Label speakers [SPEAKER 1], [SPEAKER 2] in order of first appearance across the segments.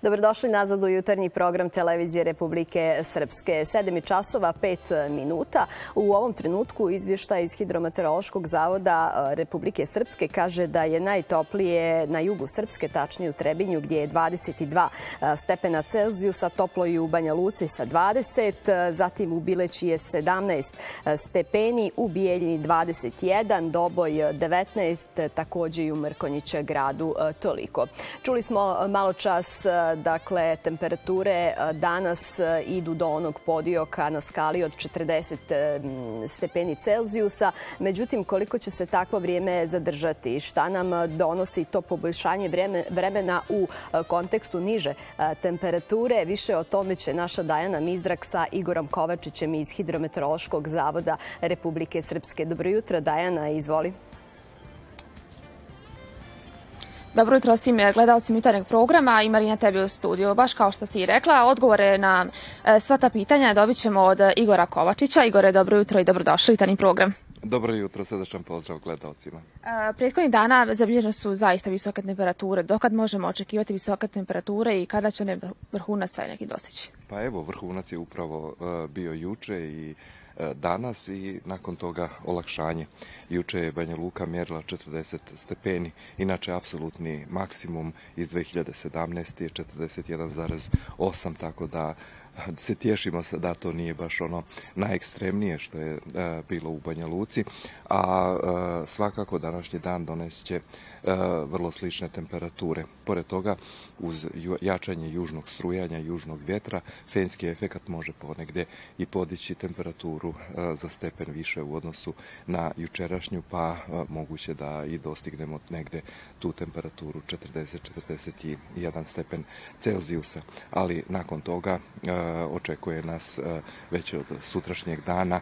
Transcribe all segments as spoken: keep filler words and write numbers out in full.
[SPEAKER 1] Dobrodošli nazad u jutarnji program Televizije Republike Srpske. sedam časova pet minuta. U ovom trenutku izvještaj iz Hidrometeorološkog zavoda Republike Srpske kaže da je najtoplije na jugu Srpske, tačnije u Trebinju, gdje je dvadeset dva stepena Celzijusa, toplo i u Banja Luci sa dvadeset, zatim u Bileći je sedamnaest stepeni, u Bijeljini dvadeset jedan, Doboj devetnaest, također i u Mrkonjića gradu toliko. Čuli smo malo čas, dakle, temperature danas idu do onog podioka na skali od četrdeset stepeni Celzijusa. Međutim, koliko će se takvo vrijeme zadržati? Šta nam donosi to poboljšanje vremena u kontekstu niže temperature? Više o tome će naša Dajana Mizdrak sa Igorom Kovačićem iz Hidrometeorološkog zavoda Republike Srpske. Dobro jutro, Dajana, izvoli.
[SPEAKER 2] Dobro jutro svim gledalcima jutarnjeg programa i Marina, tebi u studiju. Baš kao što si i rekla, odgovore na sva ta pitanja dobit ćemo od Igora Kovačića. Igore, dobro jutro i dobrodošli u jutarnji program.
[SPEAKER 3] Dobro jutro, srdačan pozdrav gledalcima.
[SPEAKER 2] Prethodnih dana zabilježene su zaista visoke temperature. Dokad možemo očekivati visoke temperature i kada će one vrhunac neki dostići?
[SPEAKER 3] Pa evo, vrhunac je upravo bio juče i danas i nakon toga olakšanje. Juče je Banja Luka mjerila četrdeset stepeni, inače apsolutni maksimum iz dve hiljade sedamnaeste je četrdeset jedan zarez osam, tako da se tješimo se da to nije baš ono najekstremnije što je bilo u Banja Luci, a svakako današnji dan doneće vrlo slične temperature. Pored toga, uz jačanje južnog strujanja, južnog vjetra, fenski efekat može ponegdje i podići temperaturu za stepen više u odnosu na jučerašnju, pa moguće da i dostignemo negdje tu temperaturu četrdeset do četrdeset jedan stepen Celzijusa. Ali nakon toga očekuje nas već od sutrašnjeg dana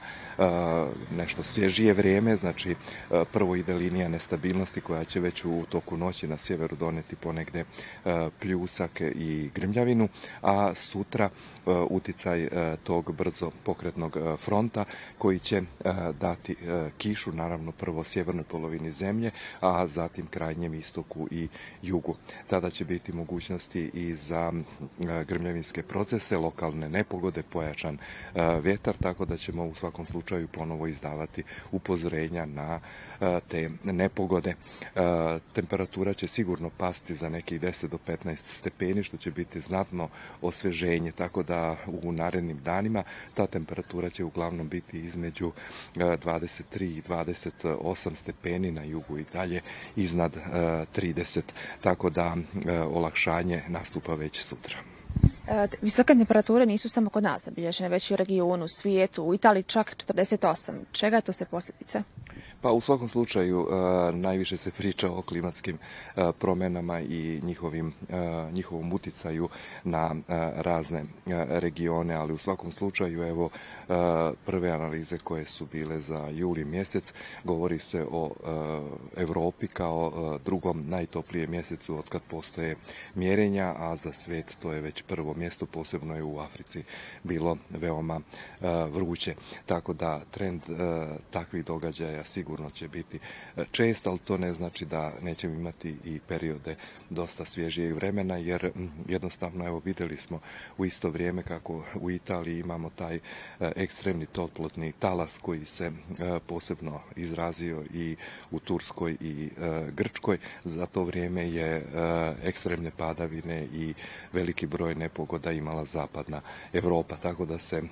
[SPEAKER 3] nešto svježije vrijeme, znači prvo ide linija nestabilnosti koja će već u toku noći na sjeveru doneti ponegdje pljusak i grmljavinu, a sutra uticaj tog brzo pokretnog fronta koji će dati kišu, naravno prvo sjevernoj polovini zemlje, a zatim krajnjem istoku i jugu. Tada će biti mogućnosti i za grmljavinske procese, lokalne nepogode, pojačan vjetar, tako da ćemo u svakom slučaju ponovo izdavati upozorenja na te nepogode. Temperatura će sigurno pasti za nekih deset do petnaest stepeni, što će biti znatno osvježenje, tako da u narednim danima ta temperatura će uglavnom biti između dvadeset tri i dvadeset osam stepeni, na jugu i dalje iznad trideset, tako da olakšanje nastupa već sutra.
[SPEAKER 2] Visoke temperature nisu samo kod nas zabilježene, već i u regionu, svijetu, u Italiji čak četrdeset osam. Čega je to sve posljedice?
[SPEAKER 3] Pa u svakom slučaju najviše se priča o klimatskim promjenama i njihovim, njihovom uticaju na razne regione, ali u svakom slučaju evo prve analize koje su bile za juli mjesec govori se o Europi kao drugom najtoplijem mjesecu otkad postoje mjerenja, a za svijet to je već prvo mjesto, posebno je u Africi bilo veoma vruće. Tako da trend takvih događaja sigurno će biti čest, ali to ne znači da nećemo imati i periode dosta svježijeg vremena, jer jednostavno evo vidjeli smo u isto vrijeme kako u Italiji imamo taj ekstremni toplotni talas koji se posebno izrazio i u Turskoj i Grčkoj. Za to vrijeme je ekstremne padavine i veliki broj nepogoda imala zapadna Europa, tako da se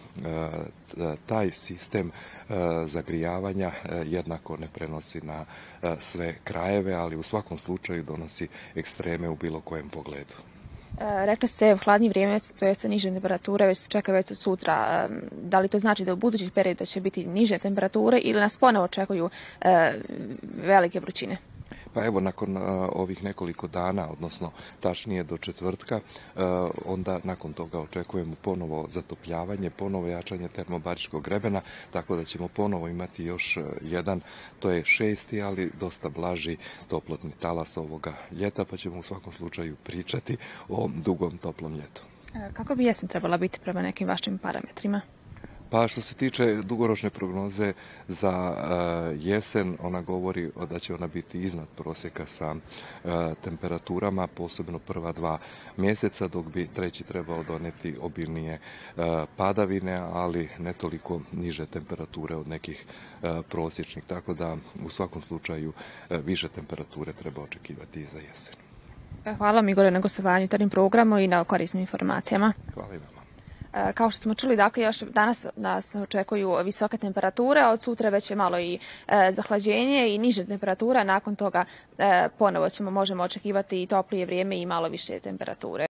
[SPEAKER 3] taj sistem zagrijavanja jednako ne prenosi na sve krajeve, ali u svakom slučaju donosi ekstreme u bilo kojem pogledu.
[SPEAKER 2] Rekli ste hladnije vrijeme, to jeste niže temperature, već se čeka već od sutra. Da li to znači da u budućih perioda će biti niže temperature ili nas ponovo očekuju velike vrućine?
[SPEAKER 3] Pa evo, nakon ovih nekoliko dana, odnosno tačnije do četvrtka, onda nakon toga očekujemo ponovo zatopljavanje, ponovo jačanje termobaričkog grebena, tako da ćemo ponovo imati još jedan, to je šesti, ali dosta blaži toplotni talas ovoga ljeta, pa ćemo u svakom slučaju pričati o dugom toplom ljetu.
[SPEAKER 2] Kako bi jesen trebala biti prema nekim vašim parametrima?
[SPEAKER 3] Pa što se tiče dugoročne prognoze za jesen, ona govori da će ona biti iznad prosjeka sa temperaturama, posebno prva dva mjeseca, dok bi treći trebao donijeti obilnije padavine, ali ne toliko niže temperature od nekih prosječnih. Tako da u svakom slučaju više temperature treba očekivati i za jesen.
[SPEAKER 2] Hvala vam, Igore, na gostovanju jutarnjim programom i na korisnim informacijama.
[SPEAKER 3] Hvala i vama.
[SPEAKER 2] Kao što smo čuli, dakle, još danas nas očekuju visoke temperature, a od sutra već je malo i e, zahlađenje i niže temperatura. Nakon toga e, ponovo ćemo, možemo očekivati i toplije vrijeme i malo više temperature.